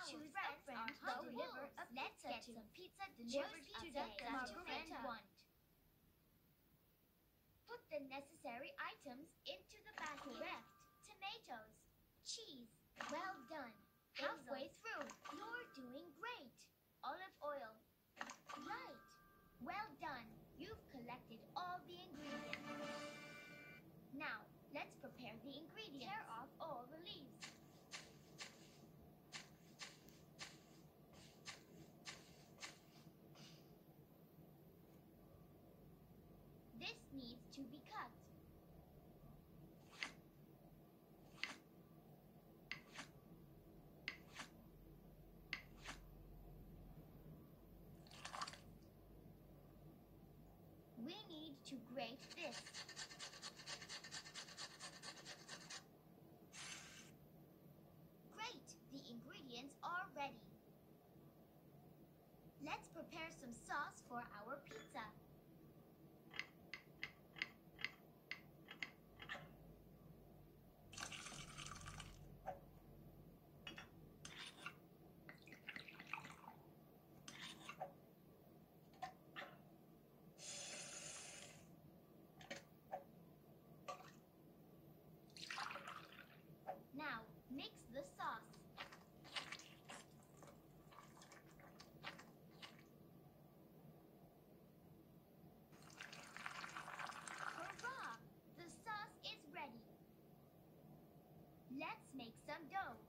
choose a friend to deliver a Let's get some pizza delivered today. Does your friend want? Put the necessary items into the basket. Correct. Tomatoes, cheese. Well done. Halfway through. You're doing great. Olive oil. Right. Well done. You've collected all the ingredients. Now, let's prepare the ingredients. Tear off all the leaves. This needs to be cut. We need to grate this. Great! The ingredients are ready. Let's prepare some sauce for our pizza. Now, mix the sauce. Hurrah! The sauce is ready. Let's make some dough.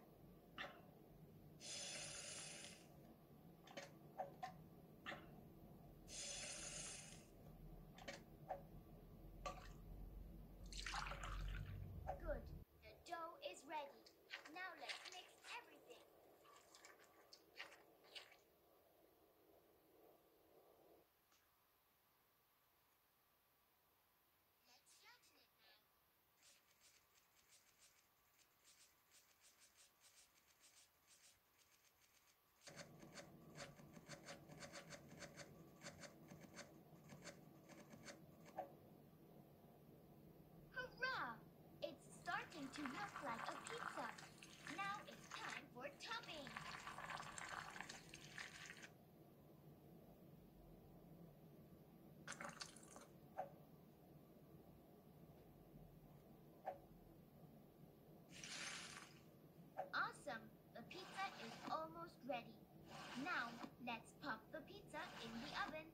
Good. The dough is ready. Now let's mix everything. Let's flatten it now. Hurrah! It's starting to look like a pizza. Now it's time for topping. Awesome! The pizza is almost ready. Now, let's pop the pizza in the oven.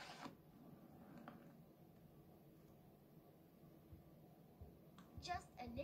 Just a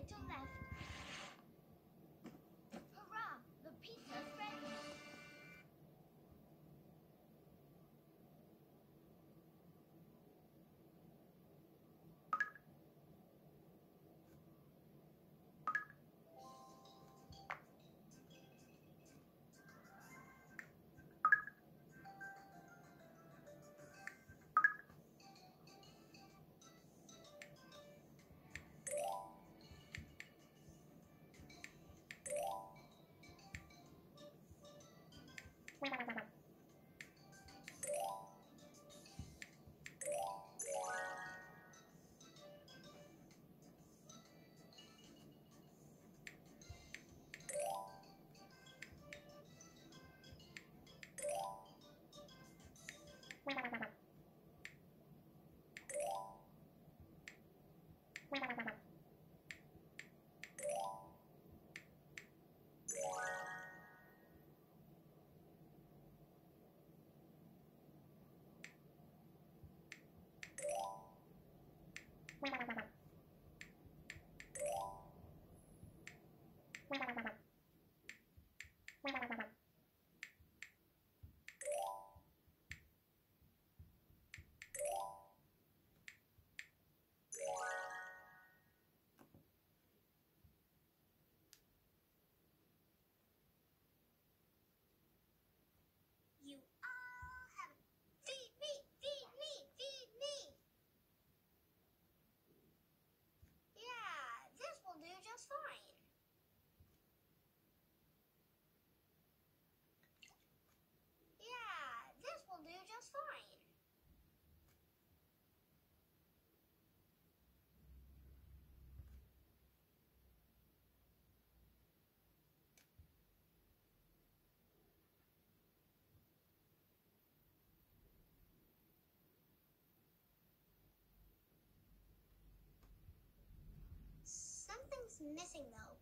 something missing, though.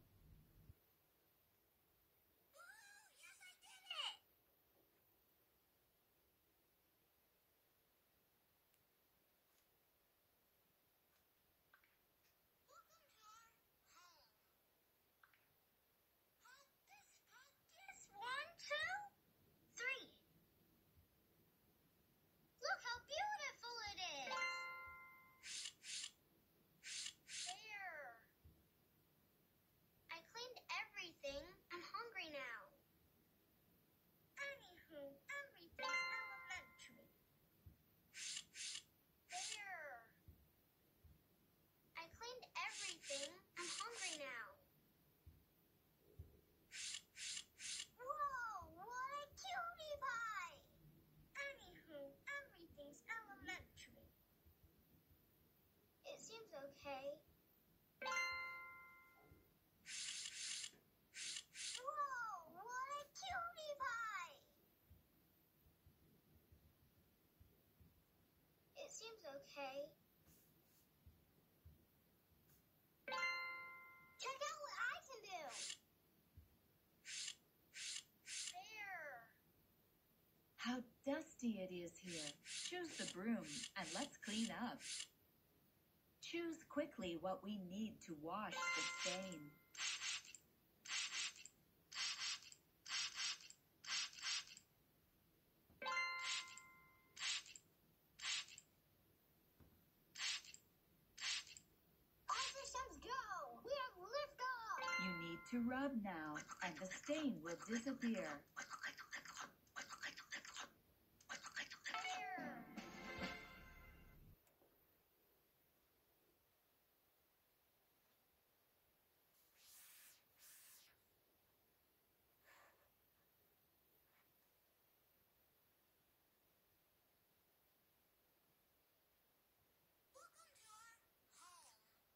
Yes, I did it! Welcome to our home. Hocus pocus. 1, 2, 3. Look how beautiful it is! There. I cleaned everything. I'm hungry now. Anywho, everything's elementary. There. I cleaned everything. I'm hungry now. Whoa, what a cutie pie! Anywho, everything's elementary. It seems okay. Whoa, what a cutie pie! It seems okay. Check out what I can do! There. How dusty it is here. Choose the broom and let's clean up. Choose quickly what we need to wash the stain. All systems go! We have liftoff! You need to rub now and the stain will disappear. There. Welcome to our home.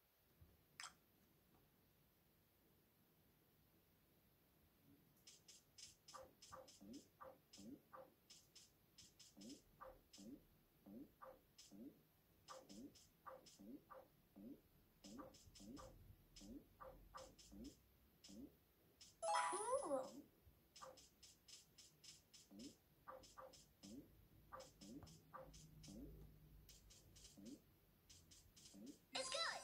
Cool. It's good.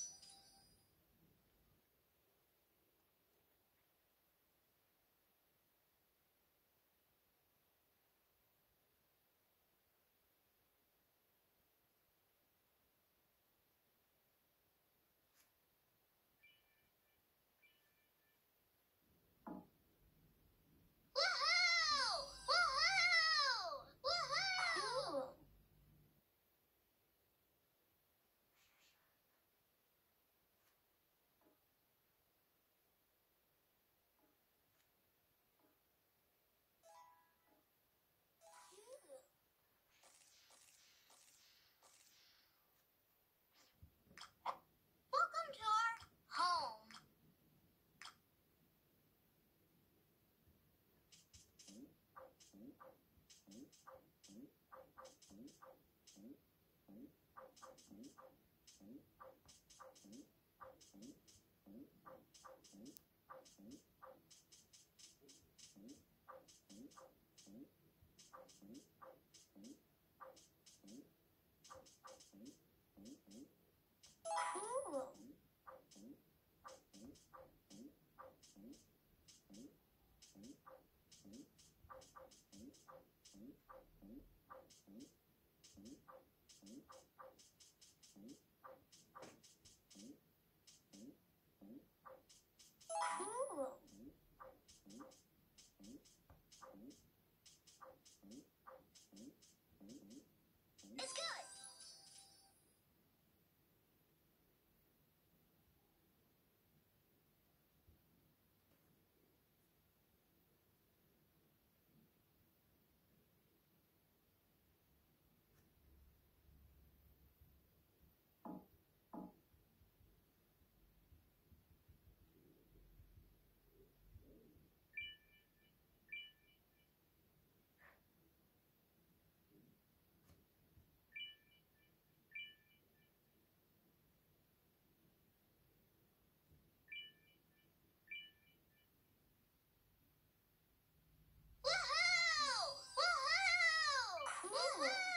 Woohoo! Woohoo! Woohoo! Welcome to our home. Cool. Cool. It's good. towel.